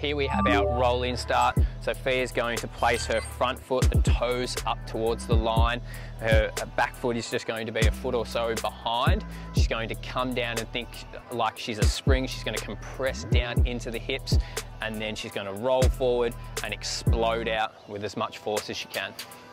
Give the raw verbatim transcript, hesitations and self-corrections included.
Here we have our roll-in start. Sophia's going to place her front foot, the toes up towards the line. Her back foot is just going to be a foot or so behind. She's going to come down and think like she's a spring. She's going to compress down into the hips, and then she's going to roll forward and explode out with as much force as she can.